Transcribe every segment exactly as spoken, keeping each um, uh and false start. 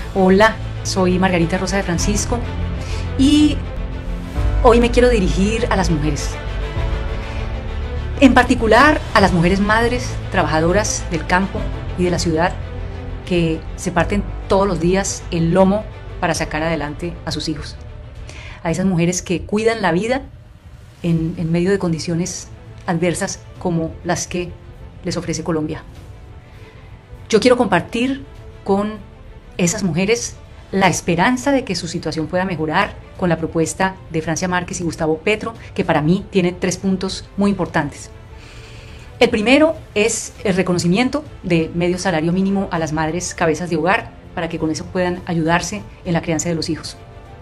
Hola, soy Margarita Rosa de Francisco y hoy me quiero dirigir a las mujeres. En particular a las mujeres madres, trabajadoras del campo y de la ciudad que se parten todos los días el lomo para sacar adelante a sus hijos. A esas mujeres que cuidan la vida en, en medio de condiciones adversas como las que les ofrece Colombia. Yo quiero compartir con esas mujeres la esperanza de que su situación pueda mejorar con la propuesta de Francia Márquez y Gustavo Petro, que para mí tiene tres puntos muy importantes. El primero es el reconocimiento de medio salario mínimo a las madres cabezas de hogar para que con eso puedan ayudarse en la crianza de los hijos.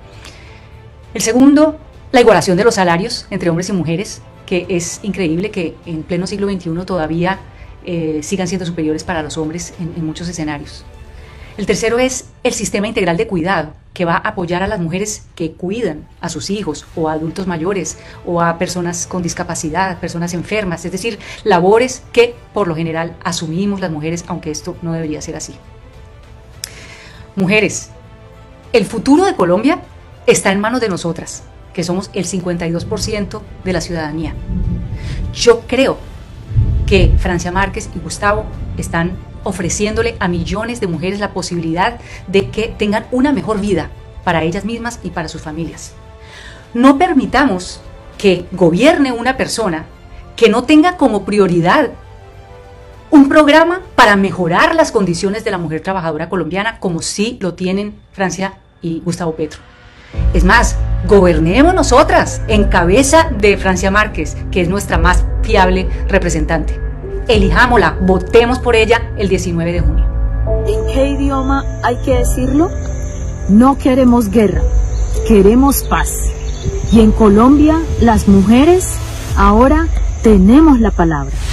El segundo, la igualación de los salarios entre hombres y mujeres, que es increíble que en pleno siglo veintiuno todavía eh, sigan siendo superiores para los hombres en, en muchos escenarios. El tercero es el sistema integral de cuidado, que va a apoyar a las mujeres que cuidan a sus hijos o a adultos mayores o a personas con discapacidad, personas enfermas, es decir, labores que por lo general asumimos las mujeres, aunque esto no debería ser así. Mujeres, el futuro de Colombia está en manos de nosotras, que somos el cincuenta y dos por ciento de la ciudadanía. Yo creo que Francia Márquez y Gustavo están ofreciéndole a millones de mujeres la posibilidad de que tengan una mejor vida para ellas mismas y para sus familias. No permitamos que gobierne una persona que no tenga como prioridad un programa para mejorar las condiciones de la mujer trabajadora colombiana, como sí lo tienen Francia y Gustavo Petro. Es más, gobernemos nosotras en cabeza de Francia Márquez, que es nuestra más fiable representante. Elijámosla, votemos por ella el diecinueve de junio. ¿En qué idioma hay que decirlo? No queremos guerra, queremos paz. Y en Colombia, las mujeres ahora tenemos la palabra.